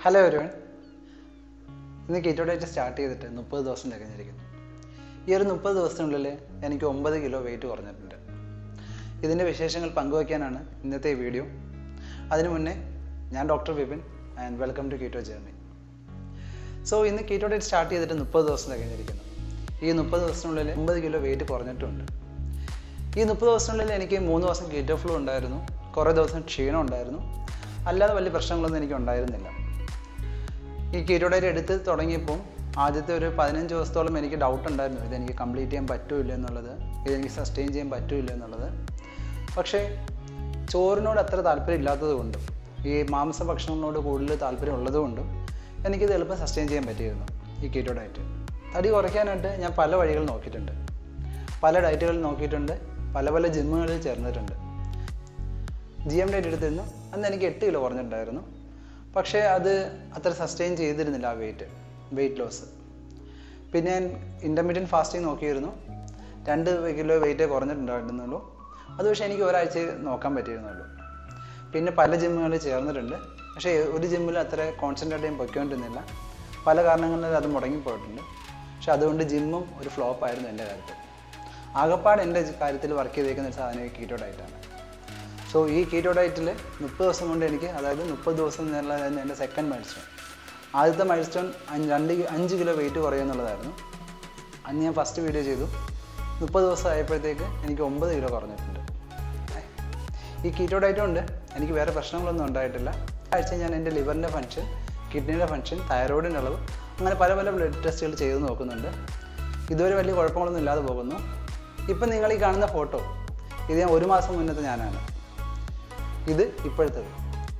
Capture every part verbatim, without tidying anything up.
Hello everyone. ഇന്ന് keto diet start ചെയ്തിട്ട് മുപ്പത് ദിവസം കഴിഞ്ഞിരിക്കുന്നു. ഈ ഒരു മുപ്പത് ദിവസത്തിനുള്ളിൽ എനിക്ക് ഒമ്പത് കിലോ weight കുറഞ്ഞിട്ടുണ്ട്. ഇതിന്റെ വിശേഷങ്ങൾ പങ്കുവയ്ക്കാനാണ് ഇന്നത്തെ വീഡിയോ. അതിനു മുന്നേ ഞാൻ doctor Vipin and welcome to Keto journey. So ഇന്ന് keto diet സ്റ്റാർട്ട് ചെയ്തിട്ട് മുപ്പത് ദിവസം കഴിഞ്ഞിരിക്കുന്നു. ഈ മുപ്പത് ദിവസത്തിനുള്ളിൽ ഒമ്പത് കിലോ weight കുറഞ്ഞിട്ടുണ്ട്. ഈ മുപ്പത് ദിവസത്തിനുള്ളിൽ എനിക്ക് മൂന്ന് ദിവസം keto flu ഉണ്ടായിരുന്നു. കുറേ ദിവസം ക്ഷീണം ഉണ്ടായിരുന്നു. അല്ലാതെ വലിയ പ്രശ്നങ്ങളൊന്നും എനിക്ക് ഉണ്ടായിരുന്നില്ല. ഈ keto diet എടുത്ത് തുടങ്ങിയപ്പോൾ ആദ്യത്തെ ഒരു പതിനഞ്ച് ദിവസത്തോളം എനിക്ക് ഡൗട്ട് ഉണ്ടായിരുന്നു ഇതെനിക്ക് കംപ്ലീറ്റ് ചെയ്യാൻ പറ്റില്ല എന്നുള്ളത്, ഇതെനിക്ക് സസ്റ്റെയിൻ ചെയ്യാൻ പറ്റില്ല എന്നുള്ളത്. പക്ഷേ ചോറിനോട് അത്ര താല്പര്യം ഇല്ലാത്തതുകൊണ്ടും ഈ മാംസ ഭക്ഷണങ്ങളോട് കൂടുതൽ താല്പര്യം ഉള്ളതുകൊണ്ടും എനിക്കിത് എളുപ്പം സസ്റ്റെയിൻ ചെയ്യാൻ പറ്റിയിരുന്നു ഈ keto diet. തടി കുറയ്ക്കാനായിട്ട് ഞാൻ പല വഴികൾ നോക്കിയിട്ടുണ്ട്, പല ഡയറ്റുകൾ നോക്കിയിട്ടുണ്ട്, പല പല ജിമ്മുകളിൽ ചേർന്നിട്ടുണ്ട്. ജി എം ഡയറ്റ് എടുത്തിരുന്നു. അന്ന് എനിക്ക് എട്ട് കിലോ കുറഞ്ഞിട്ടുണ്ടായിരുന്നു. പക്ഷേ അത് അത്ര സസ്റ്റെയിൻ ചെയ്തിരുന്നില്ല ആ വെയിറ്റ് വെയിറ്റ് ലോസ്. പിന്നെ ഞാൻ ഇൻ്റർമീഡിയറ്റ് ഫാസ്റ്റിംഗ് നോക്കിയിരുന്നു. രണ്ട് കിലോ വെയിറ്റേ കുറഞ്ഞിട്ടുണ്ടായിരുന്നുള്ളൂ. അത് പക്ഷേ എനിക്ക് ഒരാഴ്ച നോക്കാൻ പറ്റിയിരുന്നുള്ളൂ. പിന്നെ പല ജിമ്മുകളിൽ ചേർന്നിട്ടുണ്ട്. പക്ഷേ ഒരു ജിമ്മിൽ അത്ര കോൺസെൻട്രേറ്റ് ചെയ്യാൻ പൊയ്ക്കൊണ്ടിരുന്നില്ല. പല കാരണങ്ങളിൽ അത് മുടങ്ങിപ്പോയിട്ടുണ്ട്. പക്ഷെ അതുകൊണ്ട് ജിമ്മും ഒരു ഫ്ലോപ്പ് ആയിരുന്നു എൻ്റെ കാര്യത്തിൽ. ആകപ്പാട് എൻ്റെ കാര്യത്തിൽ വർക്ക് ചെയ്തേക്കുന്ന ഒരു സാധനം ഈ keto ഡയറ്റാണ്. സോ ഈ keto ഡയറ്റിൽ മുപ്പത് ദിവസം കൊണ്ട് എനിക്ക്, അതായത് മുപ്പത് ദിവസം എന്നുള്ളതായിരുന്നു എൻ്റെ സെക്കൻഡ് മൈൽ സ്റ്റോൺ. ആദ്യത്തെ മൈൽ സ്റ്റോൺ രണ്ട് അഞ്ച് കിലോ വെയിറ്റ് കുറയുക എന്നുള്ളതായിരുന്നു. അന്ന് ഞാൻ ഫസ്റ്റ് വീഡിയോ ചെയ്തു. മുപ്പത് ദിവസം ആയപ്പോഴത്തേക്ക് എനിക്ക് ഒമ്പത് കിലോ കുറഞ്ഞിട്ടുണ്ട്. ഈ keto ഡയറ്റ് കൊണ്ട് എനിക്ക് വേറെ പ്രശ്നങ്ങളൊന്നും ഉണ്ടായിട്ടില്ല. ആഴ്ച ഞാൻ എൻ്റെ ലിവറിൻ്റെ ഫങ്ഷൻ, കിഡ്നിയുടെ ഫങ്ഷൻ, തൈറോയിഡിൻ്റെ അളവ്, അങ്ങനെ പല പല ബ്ലഡ് ടെസ്റ്റുകൾ ചെയ്ത് നോക്കുന്നുണ്ട്. ഇതുവരെ വലിയ കുഴപ്പങ്ങളൊന്നും ഇല്ലാതെ പോകുന്നു. ഇപ്പം നിങ്ങൾ ഈ കാണുന്ന ഫോട്ടോ, ഇത് ഞാൻ ഒരു മാസം മുന്നത്തെ ഞാനാണ്. ഇത് ഇപ്പോഴത്തേത്.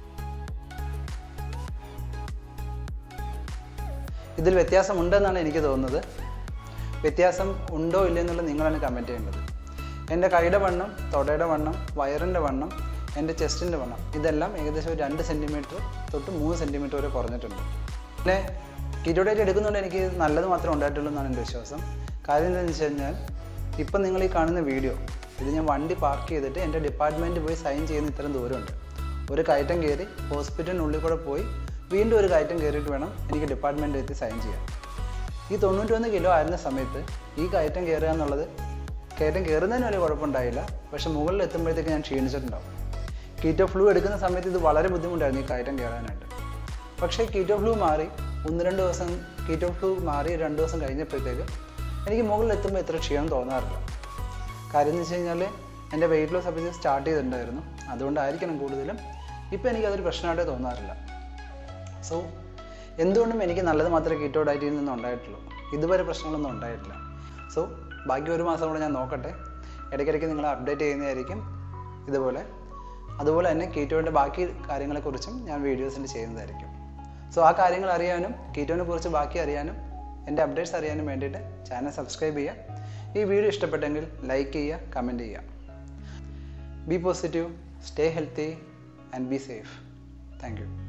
ഇതിൽ വ്യത്യാസമുണ്ടെന്നാണ് എനിക്ക് തോന്നുന്നത്. വ്യത്യാസം ഉണ്ടോ ഇല്ലെന്നുള്ളത് നിങ്ങളാണ് കമൻറ്റ് ചെയ്യേണ്ടത്. എൻ്റെ കൈയുടെ വണ്ണം, തൊടയുടെ വണ്ണം, വയറിൻ്റെ വണ്ണം, എൻ്റെ ചെസ്റ്റിൻ്റെ വണ്ണം, ഇതെല്ലാം ഏകദേശം ഒരു രണ്ട് സെൻറ്റിമീറ്റർ തൊട്ട് മൂന്ന് സെൻറ്റിമീറ്റർ വരെ കുറഞ്ഞിട്ടുണ്ട്. പിന്നെ keto diet എടുക്കുന്നതുകൊണ്ട് എനിക്ക് നല്ലത് മാത്രമേ ഉണ്ടായിട്ടുള്ളൂ എന്നാണ് എൻ്റെ വിശ്വാസം. കാര്യം എന്താണെന്ന് വെച്ച് കഴിഞ്ഞാൽ, ഇപ്പം നിങ്ങൾ ഈ കാണുന്ന വീഡിയോ, ഇത് ഞാൻ വണ്ടി പാർക്ക് ചെയ്തിട്ട് എൻ്റെ ഡിപ്പാർട്ട്മെൻറ്റ് പോയി സൈൻ ചെയ്യുന്ന ഇത്രയും ദൂരമുണ്ട്. ഒരു കയറ്റം കയറി ഹോസ്പിറ്റലിനുള്ളിൽ കൂടെ പോയി വീണ്ടും ഒരു കയറ്റം കയറിയിട്ട് വേണം എനിക്ക് ഡിപ്പാർട്ട്മെൻറ്റ് എത്തി സൈൻ ചെയ്യാൻ. ഈ തൊണ്ണൂറ്റൊന്ന് കിലോ ആയിരുന്ന സമയത്ത് ഈ കയറ്റം കയറുക എന്നുള്ളത്, കയറ്റം കയറുന്നതിന് വലിയ കുഴപ്പമുണ്ടായില്ല. പക്ഷേ മുകളിൽ എത്തുമ്പോഴത്തേക്ക് ഞാൻ ക്ഷീണിച്ചിട്ടുണ്ടാവും. keto flu എടുക്കുന്ന സമയത്ത് ഇത് വളരെ ബുദ്ധിമുട്ടായിരുന്നു ഈ കയറ്റം കയറാനായിട്ട്. പക്ഷേ keto flu മാറി ഒന്ന് രണ്ട് ദിവസം keto flu മാറി രണ്ട് ദിവസം കഴിഞ്ഞപ്പോഴത്തേക്ക് എനിക്ക് മുകളിൽ എത്തുമ്പോൾ ഇത്ര ക്ഷീണം തോന്നാറില്ല. കാര്യം എന്ന് വെച്ച് കഴിഞ്ഞാൽ എൻ്റെ വെയിറ്റ് ലോസ് അപ്പോൾ സ്റ്റാർട്ട് ചെയ്തിട്ടുണ്ടായിരുന്നു. അതുകൊണ്ടായിരിക്കണം കൂടുതലും. ഇപ്പോൾ എനിക്കതൊരു പ്രശ്നമായിട്ടേ തോന്നാറില്ല. സോ എന്തുകൊണ്ടും എനിക്ക് നല്ലത് മാത്രമേ keto ഡയറ്റിൽ നിന്നും ഉണ്ടായിട്ടുള്ളൂ. ഇതുവരെ പ്രശ്നങ്ങളൊന്നും ഉണ്ടായിട്ടില്ല. സോ ബാക്കി ഒരു മാസം കൂടെ ഞാൻ നോക്കട്ടെ. ഇടയ്ക്കിടയ്ക്ക് നിങ്ങളെ അപ്ഡേറ്റ് ചെയ്യുന്നതായിരിക്കും ഇതുപോലെ. അതുപോലെ തന്നെ കീറ്റോൻ്റെ ബാക്കി കാര്യങ്ങളെക്കുറിച്ചും ഞാൻ വീഡിയോസിൽ ചെയ്യുന്നതായിരിക്കും. സോ ആ കാര്യങ്ങൾ അറിയാനും കീറ്റോനെ കുറിച്ച് ബാക്കി അറിയാനും എൻ്റെ അപ്ഡേറ്റ്സ് അറിയാനും വേണ്ടിയിട്ട് ചാനൽ സബ്സ്ക്രൈബ് ചെയ്യുക. ഈ വീഡിയോ ഇഷ്ടപ്പെട്ടെങ്കിൽ ലൈക്ക് ചെയ്യുക, കമൻറ്റ് ചെയ്യുക. Be positive, stay healthy and be safe. Thank U.